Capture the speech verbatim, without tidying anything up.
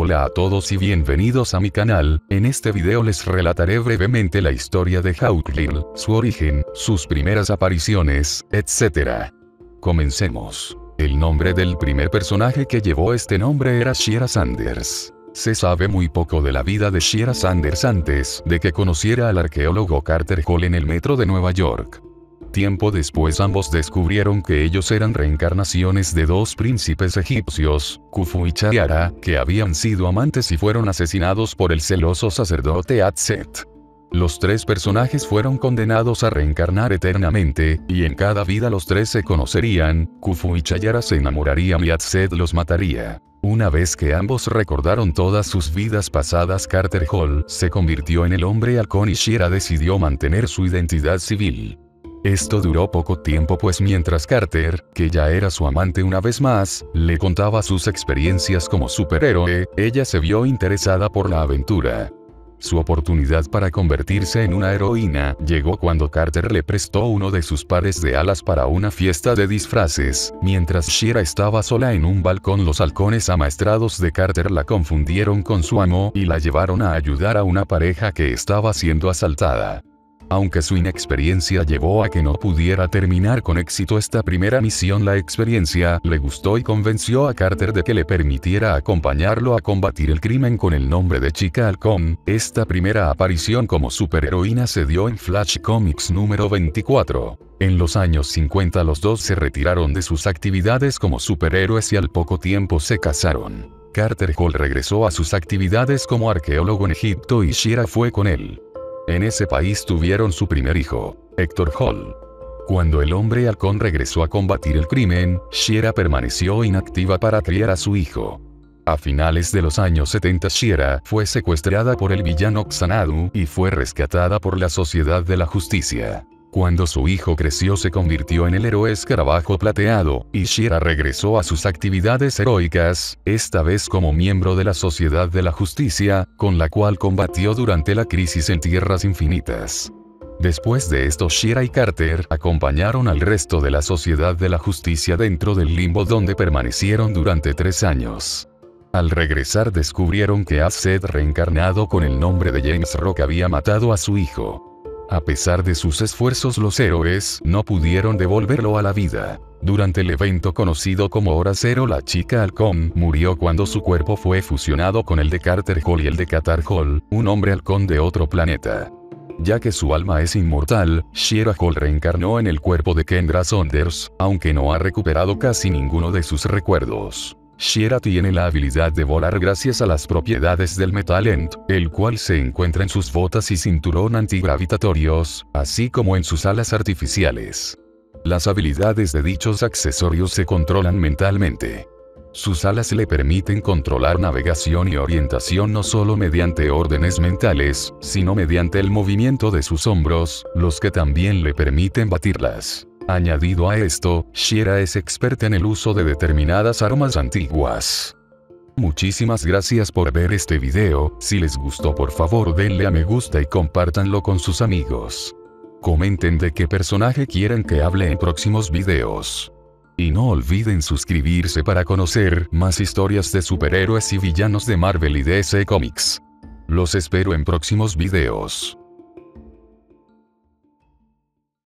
Hola a todos y bienvenidos a mi canal. En este video les relataré brevemente la historia de Hawkgirl, su origen, sus primeras apariciones, etcétera. Comencemos. El nombre del primer personaje que llevó este nombre era Shiera Sanders. Se sabe muy poco de la vida de Shiera Sanders antes de que conociera al arqueólogo Carter Hall en el metro de Nueva York. Tiempo después ambos descubrieron que ellos eran reencarnaciones de dos príncipes egipcios, Khufu y Chayara, que habían sido amantes y fueron asesinados por el celoso sacerdote Atzet. Los tres personajes fueron condenados a reencarnar eternamente, y en cada vida los tres se conocerían, Khufu y Chayara se enamorarían y Atzet los mataría. Una vez que ambos recordaron todas sus vidas pasadas, Carter Hall se convirtió en el hombre halcón y Shiera decidió mantener su identidad civil. Esto duró poco tiempo, pues mientras Carter, que ya era su amante una vez más, le contaba sus experiencias como superhéroe, ella se vio interesada por la aventura. Su oportunidad para convertirse en una heroína llegó cuando Carter le prestó uno de sus pares de alas para una fiesta de disfraces. Mientras Shiera estaba sola en un balcón, los halcones amaestrados de Carter la confundieron con su amo y la llevaron a ayudar a una pareja que estaba siendo asaltada. Aunque su inexperiencia llevó a que no pudiera terminar con éxito esta primera misión, la experiencia le gustó y convenció a Carter de que le permitiera acompañarlo a combatir el crimen con el nombre de Chica Halcón. Esta primera aparición como superheroína se dio en Flash Comics número veinticuatro. En los años cincuenta los dos se retiraron de sus actividades como superhéroes y al poco tiempo se casaron. Carter Hall regresó a sus actividades como arqueólogo en Egipto y Shiera fue con él. En ese país tuvieron su primer hijo, Hector Hall. Cuando el hombre halcón regresó a combatir el crimen, Shiera permaneció inactiva para criar a su hijo. A finales de los años setenta Shiera fue secuestrada por el villano Xanadu y fue rescatada por la Sociedad de la Justicia. Cuando su hijo creció se convirtió en el héroe Escarabajo Plateado, y Shiera regresó a sus actividades heroicas, esta vez como miembro de la Sociedad de la Justicia, con la cual combatió durante la crisis en Tierras Infinitas. Después de esto Shiera y Carter acompañaron al resto de la Sociedad de la Justicia dentro del limbo, donde permanecieron durante tres años. Al regresar descubrieron que Atzet, reencarnado con el nombre de James Rock, había matado a su hijo. A pesar de sus esfuerzos, los héroes no pudieron devolverlo a la vida. Durante el evento conocido como Hora Cero, la Chica Halcón murió cuando su cuerpo fue fusionado con el de Carter Hall y el de Qatar Hall, un hombre halcón de otro planeta. Ya que su alma es inmortal, Shiera Hall reencarnó en el cuerpo de Kendra Saunders, aunque no ha recuperado casi ninguno de sus recuerdos. Shiera tiene la habilidad de volar gracias a las propiedades del Metal End, el cual se encuentra en sus botas y cinturón antigravitatorios, así como en sus alas artificiales. Las habilidades de dichos accesorios se controlan mentalmente. Sus alas le permiten controlar navegación y orientación no solo mediante órdenes mentales, sino mediante el movimiento de sus hombros, los que también le permiten batirlas. Añadido a esto, Shiera es experta en el uso de determinadas armas antiguas. Muchísimas gracias por ver este video. Si les gustó, por favor denle a me gusta y compártanlo con sus amigos. Comenten de qué personaje quieren que hable en próximos videos. Y no olviden suscribirse para conocer más historias de superhéroes y villanos de Marvel y D C Comics. Los espero en próximos videos.